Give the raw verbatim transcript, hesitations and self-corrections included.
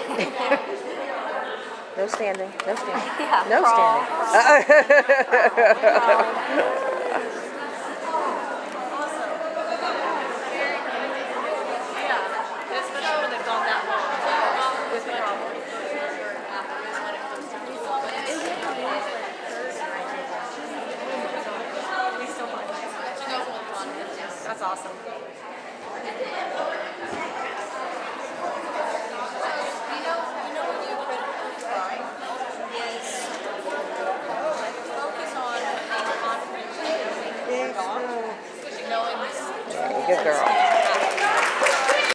No standing. No standing. Yeah, no crawl. standing. That's awesome. Good girl.